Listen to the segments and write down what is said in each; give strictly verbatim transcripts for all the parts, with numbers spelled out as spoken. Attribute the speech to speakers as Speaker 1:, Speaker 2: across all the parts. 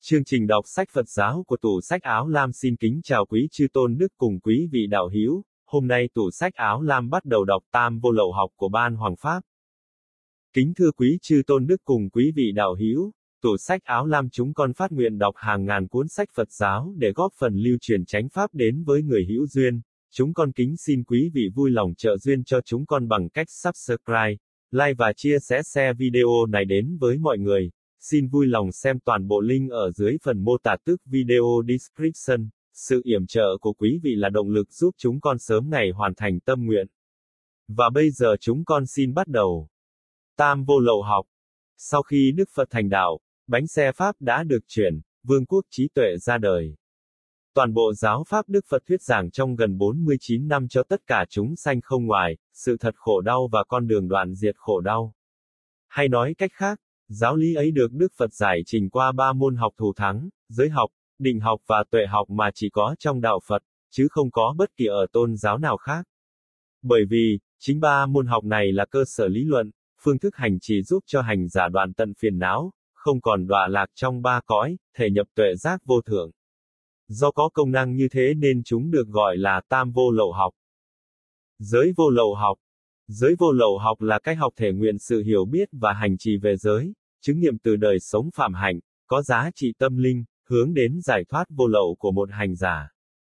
Speaker 1: Chương trình đọc sách Phật giáo của tủ sách Áo Lam xin kính chào quý chư tôn đức cùng quý vị đạo hữu. Hôm nay tủ sách Áo Lam bắt đầu đọc Tam Vô Lậu học của Ban Hoàng Pháp. Kính thưa quý chư tôn đức cùng quý vị đạo hữu, tủ sách Áo Lam chúng con phát nguyện đọc hàng ngàn cuốn sách Phật giáo để góp phần lưu truyền chánh pháp đến với người hữu duyên. Chúng con kính xin quý vị vui lòng trợ duyên cho chúng con bằng cách subscribe, like và chia sẻ share video này đến với mọi người. Xin vui lòng xem toàn bộ link ở dưới phần mô tả tức video description. Sự yểm trợ của quý vị là động lực giúp chúng con sớm ngày hoàn thành tâm nguyện. Và bây giờ chúng con xin bắt đầu. Tam Vô Lậu học. Sau khi Đức Phật thành đạo, bánh xe Pháp đã được chuyển, vương quốc trí tuệ ra đời. Toàn bộ giáo Pháp Đức Phật thuyết giảng trong gần bốn mươi chín năm cho tất cả chúng sanh không ngoài, sự thật khổ đau và con đường đoạn diệt khổ đau. Hay nói cách khác, giáo lý ấy được Đức Phật giải trình qua ba môn học thù thắng, giới học, định học và tuệ học mà chỉ có trong đạo Phật, chứ không có bất kỳ ở tôn giáo nào khác. Bởi vì, chính ba môn học này là cơ sở lý luận, phương thức hành trì giúp cho hành giả đoạn tận phiền não, không còn đọa lạc trong ba cõi, thể nhập tuệ giác vô thượng. Do có công năng như thế nên chúng được gọi là Tam Vô Lậu học. Giới vô lậu học. Giới vô lậu học là cách học thể nguyện sự hiểu biết và hành trì về giới, chứng nghiệm từ đời sống phạm hạnh, có giá trị tâm linh, hướng đến giải thoát vô lậu của một hành giả.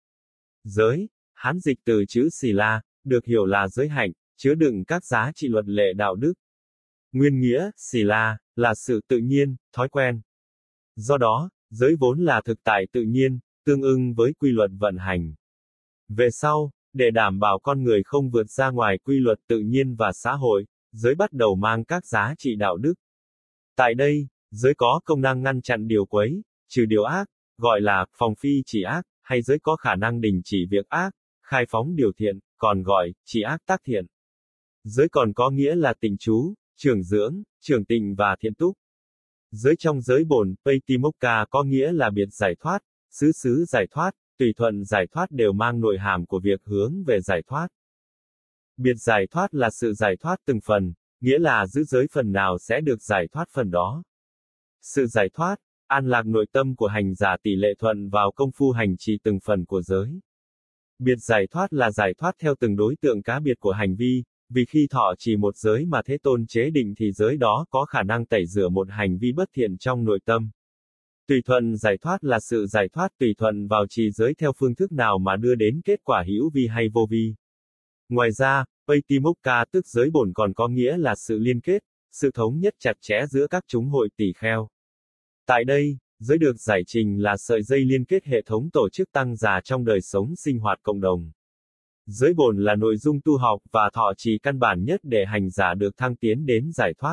Speaker 1: Giới, Hán dịch từ chữ xì la, được hiểu là giới hạnh, chứa đựng các giá trị luật lệ đạo đức. Nguyên nghĩa, xì la, là sự tự nhiên, thói quen. Do đó, giới vốn là thực tại tự nhiên, tương ưng với quy luật vận hành. Về sau, để đảm bảo con người không vượt ra ngoài quy luật tự nhiên và xã hội, giới bắt đầu mang các giá trị đạo đức. Tại đây, giới có công năng ngăn chặn điều quấy, trừ điều ác, gọi là phòng phi chỉ ác, hay giới có khả năng đình chỉ việc ác, khai phóng điều thiện, còn gọi chỉ ác tác thiện. Giới còn có nghĩa là tịnh trú, trường dưỡng, trường tịnh và thiện túc. Giới trong giới bổn Patimokkha có nghĩa là biệt giải thoát, xứ xứ giải thoát, tùy thuận giải thoát đều mang nội hàm của việc hướng về giải thoát. Biệt giải thoát là sự giải thoát từng phần, nghĩa là giữ giới phần nào sẽ được giải thoát phần đó. Sự giải thoát, an lạc nội tâm của hành giả tỷ lệ thuận vào công phu hành trì từng phần của giới. Biệt giải thoát là giải thoát theo từng đối tượng cá biệt của hành vi, vì khi thọ trì một giới mà Thế Tôn chế định thì giới đó có khả năng tẩy rửa một hành vi bất thiện trong nội tâm. Tùy thuận giải thoát là sự giải thoát tùy thuận vào trì giới theo phương thức nào mà đưa đến kết quả hữu vi hay vô vi. Ngoài ra, Patimokkha tức giới bổn còn có nghĩa là sự liên kết, sự thống nhất chặt chẽ giữa các chúng hội tỷ kheo. Tại đây, giới được giải trình là sợi dây liên kết hệ thống tổ chức tăng già trong đời sống sinh hoạt cộng đồng. Giới bổn là nội dung tu học và thọ trì căn bản nhất để hành giả được thăng tiến đến giải thoát.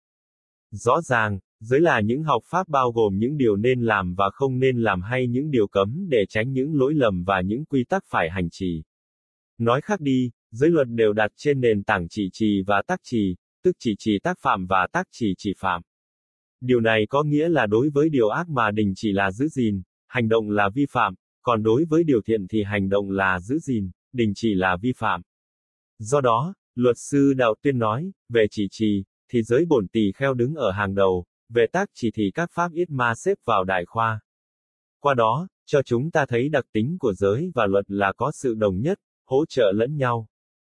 Speaker 1: Rõ ràng, giới là những học pháp bao gồm những điều nên làm và không nên làm hay những điều cấm để tránh những lỗi lầm và những quy tắc phải hành trì. Nói khác đi, giới luật đều đặt trên nền tảng chỉ trì và tác trì, tức chỉ trì tác phạm và tác trì chỉ phạm. Điều này có nghĩa là đối với điều ác mà đình chỉ là giữ gìn, hành động là vi phạm, còn đối với điều thiện thì hành động là giữ gìn, đình chỉ là vi phạm. Do đó, luật sư Đạo Tuyên nói, về chỉ trì, thì giới bổn tỳ kheo đứng ở hàng đầu, về tác chỉ thì các pháp yết ma xếp vào đại khoa. Qua đó, cho chúng ta thấy đặc tính của giới và luật là có sự đồng nhất, hỗ trợ lẫn nhau.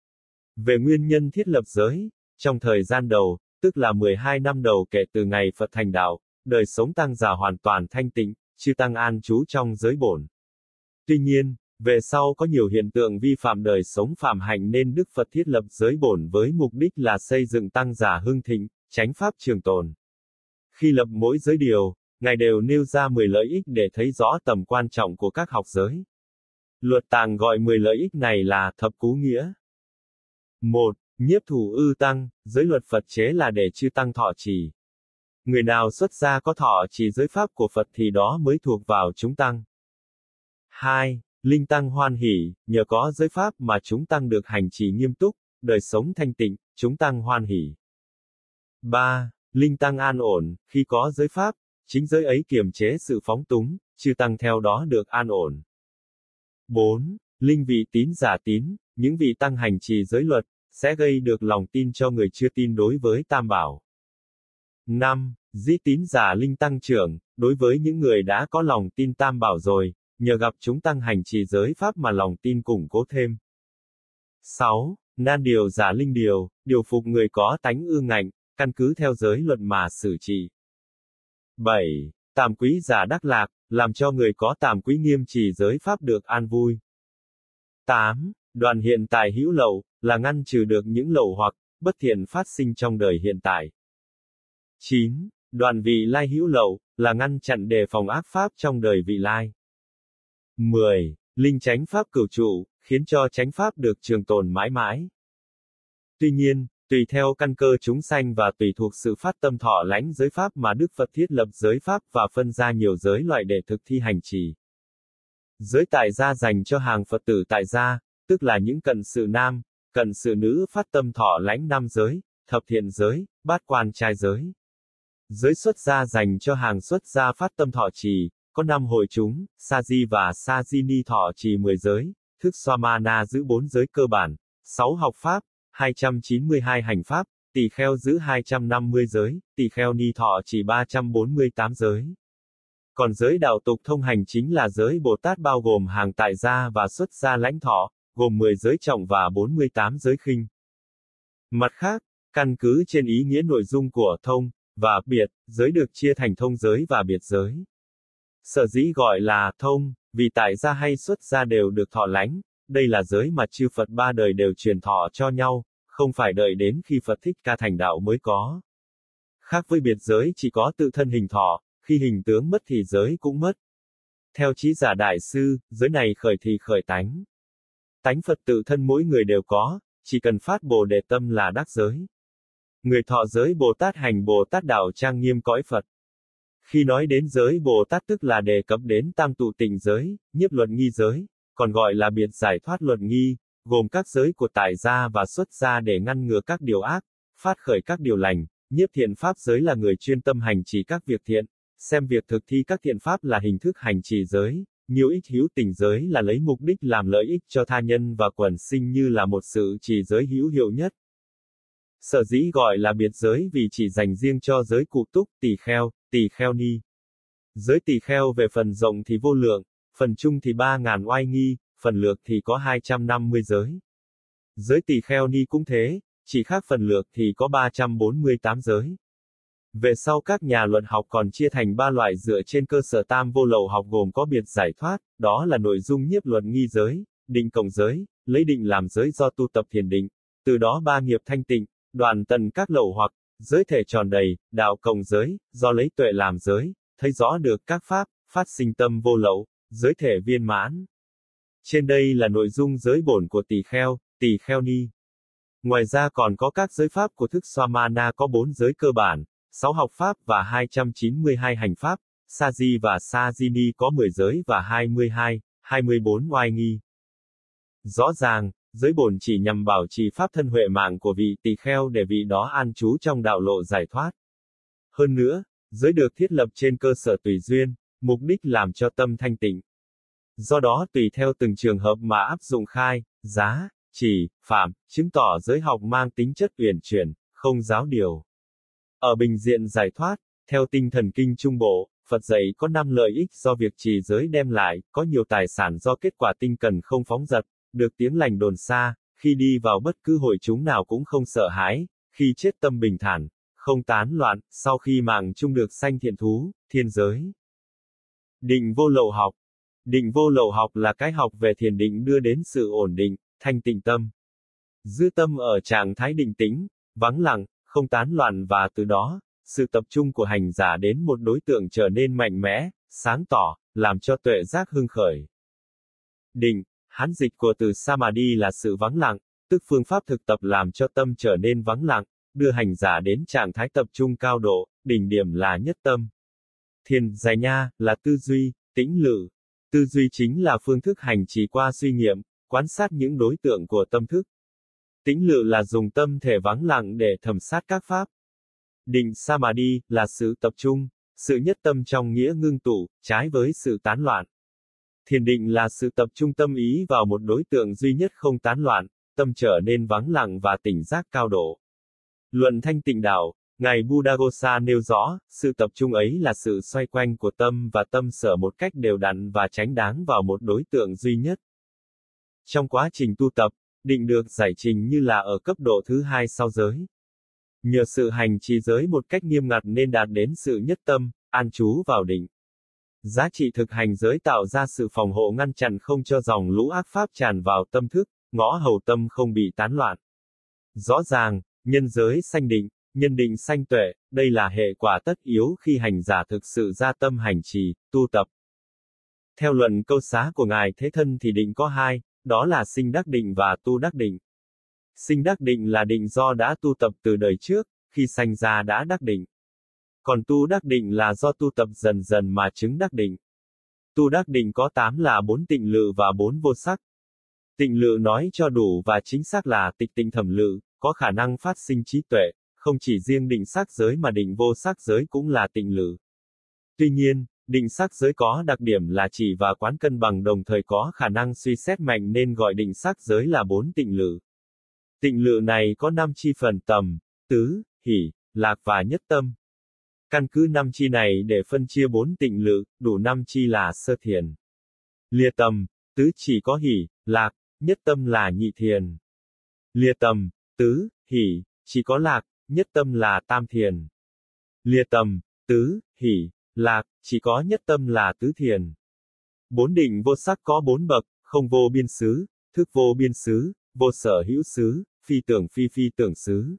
Speaker 1: Về nguyên nhân thiết lập giới, trong thời gian đầu, tức là mười hai năm đầu kể từ ngày Phật thành đạo, đời sống tăng già hoàn toàn thanh tịnh, chư tăng an trú trong giới bổn. Tuy nhiên, về sau có nhiều hiện tượng vi phạm đời sống phạm hạnh nên Đức Phật thiết lập giới bổn với mục đích là xây dựng tăng già hưng thịnh, chánh pháp trường tồn. Khi lập mỗi giới điều, Ngài đều nêu ra mười lợi ích để thấy rõ tầm quan trọng của các học giới. Luật Tạng gọi mười lợi ích này là thập cú nghĩa. một. Nhiếp thủ ư tăng, giới luật Phật chế là để chư tăng thọ trì. Người nào xuất gia có thọ trì giới pháp của Phật thì đó mới thuộc vào chúng tăng. hai. Linh tăng hoan hỷ, nhờ có giới pháp mà chúng tăng được hành trì nghiêm túc, đời sống thanh tịnh, chúng tăng hoan hỷ. ba. Linh tăng an ổn, khi có giới pháp, chính giới ấy kiềm chế sự phóng túng, chư tăng theo đó được an ổn. bốn. Linh vị tín giả tín, những vị tăng hành trì giới luật, sẽ gây được lòng tin cho người chưa tin đối với Tam Bảo. năm. Dĩ tín giả linh tăng trưởng, đối với những người đã có lòng tin tam bảo rồi, nhờ gặp chúng tăng hành trì giới pháp mà lòng tin củng cố thêm. sáu. Nan điều giả linh điều, điều phục người có tánh ương ngạnh, căn cứ theo giới luật mà xử trị. bảy. Tàm quý giả đắc lạc, làm cho người có tàm quý nghiêm trì giới pháp được an vui. tám. Đoàn hiện tại hữu lậu, là ngăn trừ được những lậu hoặc, bất thiện phát sinh trong đời hiện tại. chín. Đoàn vị lai hữu lậu, là ngăn chặn đề phòng ác pháp trong đời vị lai. mười. Linh chánh pháp cửu trụ, khiến cho chánh pháp được trường tồn mãi mãi. Tuy nhiên, tùy theo căn cơ chúng sanh và tùy thuộc sự phát tâm thọ lãnh giới pháp mà Đức Phật thiết lập giới pháp và phân ra nhiều giới loại để thực thi hành trì. Giới tại gia dành cho hàng Phật tử tại gia, tức là những cận sự nam, cận sự nữ phát tâm thọ lãnh năm giới, thập thiện giới, bát quan trai giới. Giới xuất gia dành cho hàng xuất gia phát tâm thọ trì, có năm hội chúng, sa di và sa di ni thọ trì mười giới, thức Swamana giữ bốn giới cơ bản, sáu học pháp, hai trăm chín mươi hai hành pháp, tỳ kheo giữ hai trăm năm mươi giới, tỳ kheo ni thọ trì ba trăm bốn mươi tám giới. Còn giới đạo tục thông hành chính là giới Bồ Tát bao gồm hàng tại gia và xuất gia lãnh thọ, gồm mười giới trọng và bốn mươi tám giới khinh. Mặt khác, căn cứ trên ý nghĩa nội dung của thông và biệt, giới được chia thành thông giới và biệt giới. Sở dĩ gọi là thông, vì tại gia hay xuất gia đều được thọ lãnh, đây là giới mà chư Phật ba đời đều truyền thọ cho nhau, không phải đợi đến khi Phật Thích Ca thành đạo mới có. Khác với biệt giới chỉ có tự thân hình thọ, khi hình tướng mất thì giới cũng mất. Theo Trí Giả Đại Sư, giới này khởi thì khởi tánh. Tánh Phật tự thân mỗi người đều có, chỉ cần phát Bồ Đề tâm là đắc giới. Người thọ giới Bồ Tát hành Bồ Tát đạo trang nghiêm cõi Phật. Khi nói đến giới Bồ Tát tức là đề cập đến tam tụ tịnh giới, nhiếp luận nghi giới, còn gọi là biệt giải thoát luận nghi, gồm các giới của tại gia và xuất gia để ngăn ngừa các điều ác, phát khởi các điều lành. Nhiếp thiện pháp giới là người chuyên tâm hành trì các việc thiện, xem việc thực thi các thiện pháp là hình thức hành trì giới. Nhiều ích hữu tình giới là lấy mục đích làm lợi ích cho tha nhân và quần sinh như là một sự trì giới hữu hiệu nhất. Sở dĩ gọi là biệt giới vì chỉ dành riêng cho giới cụ túc, tỳ kheo, tỳ kheo ni. Giới tỳ kheo về phần rộng thì vô lượng, phần trung thì ba ngàn oai nghi, phần lược thì có hai trăm năm mươi giới. Giới tỳ kheo ni cũng thế, chỉ khác phần lược thì có ba trăm bốn mươi tám giới. Về sau các nhà luận học còn chia thành ba loại dựa trên cơ sở tam vô lậu học gồm có biệt giải thoát, đó là nội dung nhiếp luận nghi giới, định cộng giới, lấy định làm giới do tu tập thiền định, từ đó ba nghiệp thanh tịnh, đoạn tận các lậu hoặc, giới thể tròn đầy, đạo cộng giới, do lấy tuệ làm giới, thấy rõ được các pháp, phát sinh tâm vô lậu, giới thể viên mãn. Trên đây là nội dung giới bổn của tỳ kheo, tỳ kheo ni. Ngoài ra còn có các giới pháp của thức Swamana có bốn giới cơ bản, sáu học pháp và hai trăm chín mươi hai hành pháp, sa di và sa di ni có mười giới và hai mươi hai, hai mươi bốn oai nghi. Rõ ràng, giới bổn chỉ nhằm bảo trì pháp thân huệ mạng của vị tỳ kheo để vị đó an trú trong đạo lộ giải thoát. Hơn nữa, giới được thiết lập trên cơ sở tùy duyên, mục đích làm cho tâm thanh tịnh. Do đó tùy theo từng trường hợp mà áp dụng khai, giá, chỉ, phạm, chứng tỏ giới học mang tính chất uyển chuyển, không giáo điều. Ở bình diện giải thoát, theo tinh thần kinh Trung Bộ, Phật dạy có năm lợi ích do việc trì giới đem lại, có nhiều tài sản do kết quả tinh cần không phóng dật, được tiếng lành đồn xa, khi đi vào bất cứ hội chúng nào cũng không sợ hãi, khi chết tâm bình thản, không tán loạn, sau khi mạng chung được sanh thiện thú, thiên giới. Định vô lậu học. Định vô lậu học là cái học về thiền định đưa đến sự ổn định, thanh tịnh tâm. Giữ tâm ở trạng thái định tĩnh, vắng lặng, không tán loạn và từ đó, sự tập trung của hành giả đến một đối tượng trở nên mạnh mẽ, sáng tỏ, làm cho tuệ giác hưng khởi. Định, Hán dịch của từ Samadhi là sự vắng lặng, tức phương pháp thực tập làm cho tâm trở nên vắng lặng, đưa hành giả đến trạng thái tập trung cao độ, đỉnh điểm là nhất tâm. Thiền, giải nha, là tư duy, tĩnh lự. Tư duy chính là phương thức hành trì qua suy nghiệm, quan sát những đối tượng của tâm thức. Tĩnh lự là dùng tâm thể vắng lặng để thẩm sát các pháp. Định Samadhi là sự tập trung, sự nhất tâm trong nghĩa ngưng tụ, trái với sự tán loạn. Thiền định là sự tập trung tâm ý vào một đối tượng duy nhất không tán loạn, tâm trở nên vắng lặng và tỉnh giác cao độ. Luận Thanh Tịnh Đạo, Ngài Buddhaghosa nêu rõ, sự tập trung ấy là sự xoay quanh của tâm và tâm sở một cách đều đặn và chánh đáng vào một đối tượng duy nhất. Trong quá trình tu tập, định được giải trình như là ở cấp độ thứ hai sau giới. Nhờ sự hành trì giới một cách nghiêm ngặt nên đạt đến sự nhất tâm, an trú vào định. Giá trị thực hành giới tạo ra sự phòng hộ ngăn chặn không cho dòng lũ ác pháp tràn vào tâm thức, ngõ hầu tâm không bị tán loạn. Rõ ràng, nhân giới sanh định, nhân định sanh tuệ, đây là hệ quả tất yếu khi hành giả thực sự ra tâm hành trì, tu tập. Theo luận câu xá của Ngài Thế Thân thì định có hai, đó là sinh đắc định và tu đắc định. Sinh đắc định là định do đã tu tập từ đời trước, khi sanh ra đã đắc định. Còn tu đắc định là do tu tập dần dần mà chứng đắc định. Tu đắc định có tám là bốn tịnh lự và bốn vô sắc. Tịnh lự nói cho đủ và chính xác là tịch tịnh thẩm lự, có khả năng phát sinh trí tuệ, không chỉ riêng định sắc giới mà định vô sắc giới cũng là tịnh lự. Tuy nhiên, định sắc giới có đặc điểm là chỉ và quán cân bằng đồng thời có khả năng suy xét mạnh nên gọi định sắc giới là bốn tịnh lự. Tịnh lự này có năm chi phần tầm, tứ, hỷ, lạc và nhất tâm. Căn cứ năm chi này để phân chia bốn tịnh lự, đủ năm chi là sơ thiền. Lìa tầm, tứ chỉ có hỷ, lạc, nhất tâm là nhị thiền. Lìa tầm, tứ, hỷ, chỉ có lạc, nhất tâm là tam thiền. Lìa tầm, tứ, hỷ, lạc, chỉ có nhất tâm là tứ thiền. Bốn định vô sắc có bốn bậc, không vô biên xứ, thức vô biên xứ, vô sở hữu xứ, phi tưởng phi phi tưởng xứ.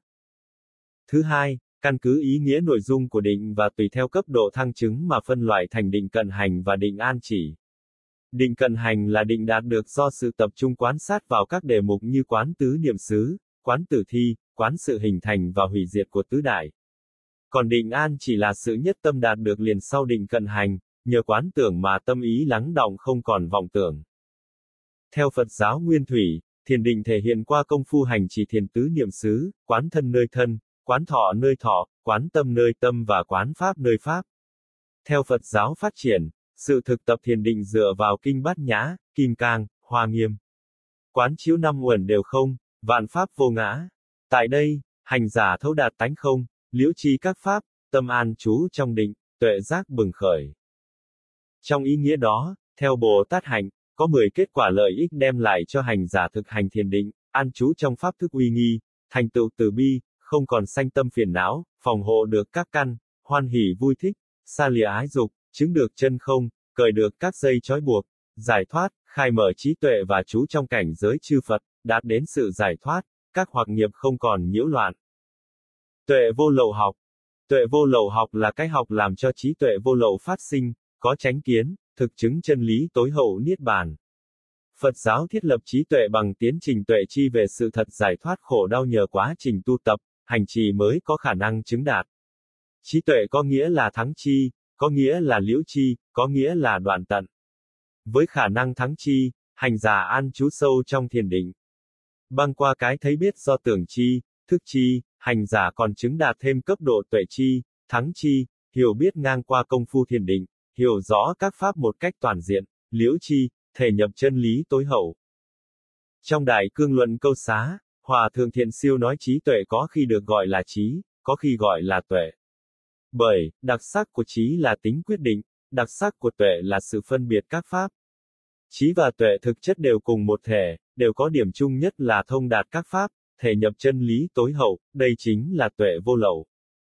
Speaker 1: Thứ hai, căn cứ ý nghĩa nội dung của định và tùy theo cấp độ thăng chứng mà phân loại thành định cận hành và định an chỉ. Định cận hành là định đạt được do sự tập trung quán sát vào các đề mục như quán tứ niệm xứ, quán tử thi, quán sự hình thành và hủy diệt của tứ đại. Còn định an chỉ là sự nhất tâm đạt được liền sau định cận hành, nhờ quán tưởng mà tâm ý lắng đọng không còn vọng tưởng. Theo Phật giáo Nguyên Thủy, thiền định thể hiện qua công phu hành trì thiền tứ niệm xứ, quán thân nơi thân, quán thọ nơi thọ, quán tâm nơi tâm và quán pháp nơi pháp. Theo Phật giáo phát triển, sự thực tập thiền định dựa vào kinh Bát Nhã, Kim Cang, Hoa Nghiêm. Quán chiếu năm uẩn đều không, vạn pháp vô ngã. Tại đây, hành giả thấu đạt tánh không, liễu tri các pháp, tâm an trú trong định, tuệ giác bừng khởi. Trong ý nghĩa đó, theo Bồ Tát hạnh, có mười kết quả lợi ích đem lại cho hành giả thực hành thiền định, an trú trong pháp thức uy nghi, thành tựu từ bi, không còn sanh tâm phiền não, phòng hộ được các căn, hoan hỷ vui thích, xa lìa ái dục, chứng được chân không, cởi được các dây trói buộc, giải thoát, khai mở trí tuệ và trú trong cảnh giới chư Phật, đạt đến sự giải thoát, các hoặc nghiệp không còn nhiễu loạn. Tuệ vô lậu học. Tuệ vô lậu học là cái học làm cho trí tuệ vô lậu phát sinh, có chánh kiến, thực chứng chân lý tối hậu niết bàn. Phật giáo thiết lập trí tuệ bằng tiến trình tuệ chi về sự thật giải thoát khổ đau nhờ quá trình tu tập, hành trì mới có khả năng chứng đạt. Trí tuệ có nghĩa là thắng chi, có nghĩa là liễu chi, có nghĩa là đoạn tận. Với khả năng thắng chi, hành giả an trú sâu trong thiền định. Băng qua cái thấy biết do tưởng chi, thức chi, hành giả còn chứng đạt thêm cấp độ tuệ chi, thắng chi, hiểu biết ngang qua công phu thiền định, hiểu rõ các pháp một cách toàn diện, liễu chi, thể nhập chân lý tối hậu. Trong Đại Cương Luận câu xá, Hòa Thượng Thiện Siêu nói trí tuệ có khi được gọi là trí, có khi gọi là tuệ. Bởi, đặc sắc của trí là tính quyết định, đặc sắc của tuệ là sự phân biệt các pháp. Trí và tuệ thực chất đều cùng một thể, đều có điểm chung nhất là thông đạt các pháp, thể nhập chân lý tối hậu, đây chính là tuệ vô lậu.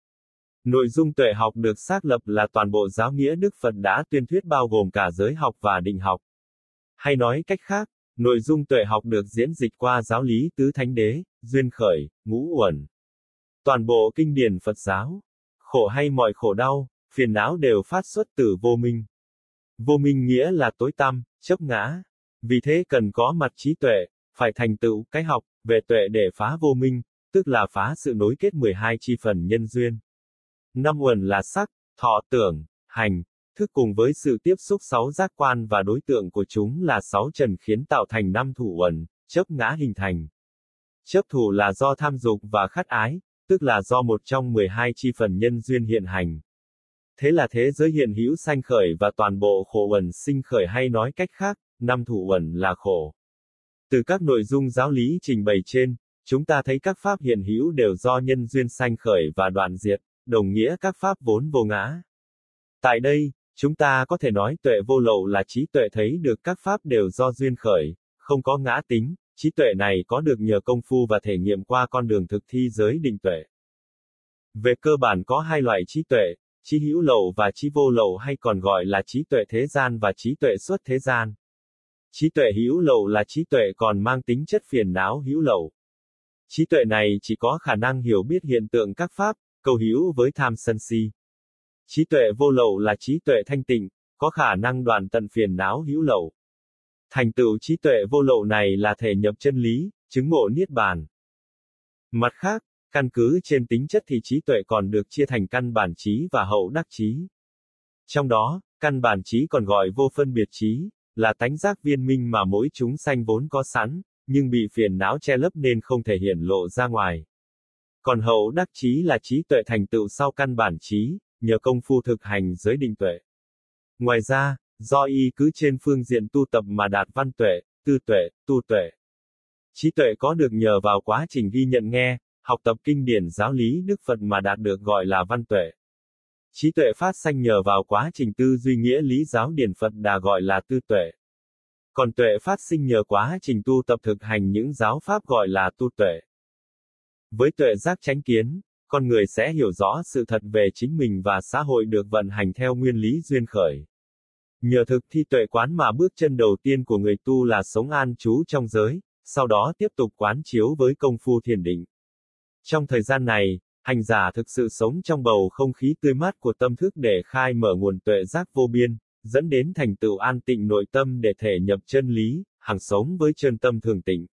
Speaker 1: Nội dung tuệ học được xác lập là toàn bộ giáo nghĩa Đức Phật đã tuyên thuyết bao gồm cả giới học và định học. Hay nói cách khác, nội dung tuệ học được diễn dịch qua giáo lý tứ thánh đế, duyên khởi, ngũ uẩn. Toàn bộ kinh điển Phật giáo, khổ hay mọi khổ đau, phiền não đều phát xuất từ vô minh. Vô minh nghĩa là tối tăm, chấp ngã. Vì thế cần có mặt trí tuệ, phải thành tựu cái học về tuệ để phá vô minh, tức là phá sự nối kết mười hai chi phần nhân duyên. Năm uẩn là sắc, thọ, tưởng, hành, thức cùng với sự tiếp xúc sáu giác quan và đối tượng của chúng là sáu trần khiến tạo thành năm thủ uẩn, chấp ngã hình thành. Chấp thủ là do tham dục và khát ái, tức là do một trong mười hai chi phần nhân duyên hiện hành. Thế là thế giới hiện hữu sanh khởi và toàn bộ khổ uẩn sinh khởi, hay nói cách khác, năm thủ uẩn là khổ. Từ các nội dung giáo lý trình bày trên, chúng ta thấy các pháp hiện hữu đều do nhân duyên sanh khởi và đoạn diệt, đồng nghĩa các pháp vốn vô ngã. Tại đây, chúng ta có thể nói tuệ vô lậu là trí tuệ thấy được các pháp đều do duyên khởi, không có ngã tính, trí tuệ này có được nhờ công phu và thể nghiệm qua con đường thực thi giới định tuệ. Về cơ bản có hai loại trí tuệ, trí hữu lậu và trí vô lậu hay còn gọi là trí tuệ thế gian và trí tuệ xuất thế gian. Trí tuệ hữu lậu là trí tuệ còn mang tính chất phiền não hữu lậu. Trí tuệ này chỉ có khả năng hiểu biết hiện tượng các pháp, câu hữu với tham sân si. Trí tuệ vô lậu là trí tuệ thanh tịnh, có khả năng đoạn tận phiền não hữu lậu. Thành tựu trí tuệ vô lậu này là thể nhập chân lý, chứng ngộ niết bàn. Mặt khác, căn cứ trên tính chất thì trí tuệ còn được chia thành căn bản trí và hậu đắc trí. Trong đó, căn bản trí còn gọi vô phân biệt trí, là tánh giác viên minh mà mỗi chúng sanh vốn có sẵn, nhưng bị phiền não che lấp nên không thể hiển lộ ra ngoài. Còn hậu đắc trí là trí tuệ thành tựu sau căn bản trí, nhờ công phu thực hành giới định tuệ. Ngoài ra, do y cứ trên phương diện tu tập mà đạt văn tuệ, tư tuệ, tu tuệ. Trí tuệ có được nhờ vào quá trình ghi nhận nghe, học tập kinh điển giáo lý Đức Phật mà đạt được gọi là văn tuệ. Trí tuệ phát sanh nhờ vào quá trình tư duy nghĩa lý giáo điển Phật Đà gọi là tư tuệ. Còn tuệ phát sinh nhờ quá trình tu tập thực hành những giáo pháp gọi là tu tuệ. Với tuệ giác chánh kiến, con người sẽ hiểu rõ sự thật về chính mình và xã hội được vận hành theo nguyên lý duyên khởi. Nhờ thực thi tuệ quán mà bước chân đầu tiên của người tu là sống an trú trong giới, sau đó tiếp tục quán chiếu với công phu thiền định. Trong thời gian này, hành giả thực sự sống trong bầu không khí tươi mát của tâm thức để khai mở nguồn tuệ giác vô biên, dẫn đến thành tựu an tịnh nội tâm để thể nhập chân lý, hằng sống với chân tâm thường tịnh.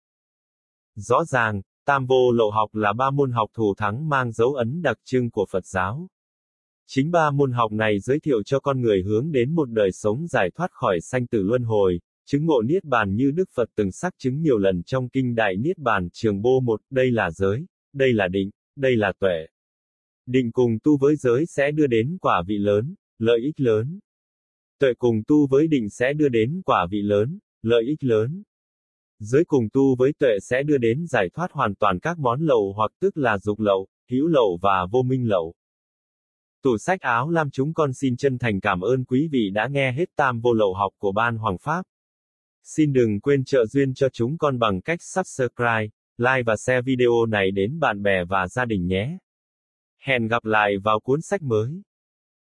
Speaker 1: Rõ ràng, tam vô lậu học là ba môn học thủ thắng mang dấu ấn đặc trưng của Phật giáo. Chính ba môn học này giới thiệu cho con người hướng đến một đời sống giải thoát khỏi sanh tử luân hồi, chứng ngộ niết bàn như Đức Phật từng xác chứng nhiều lần trong kinh Đại Niết Bàn Trường Bô một, đây là giới, đây là định, đây là tuệ. Định cùng tu với giới sẽ đưa đến quả vị lớn, lợi ích lớn. Tuệ cùng tu với định sẽ đưa đến quả vị lớn, lợi ích lớn. Giới cùng tu với tuệ sẽ đưa đến giải thoát hoàn toàn các món lậu hoặc tức là dục lậu, hữu lậu và vô minh lậu. Tủ sách áo lam chúng con xin chân thành cảm ơn quý vị đã nghe hết tam vô lậu học của Ban Hoàng Pháp. Xin đừng quên trợ duyên cho chúng con bằng cách subscribe, like và share video này đến bạn bè và gia đình nhé. Hẹn gặp lại vào cuốn sách mới.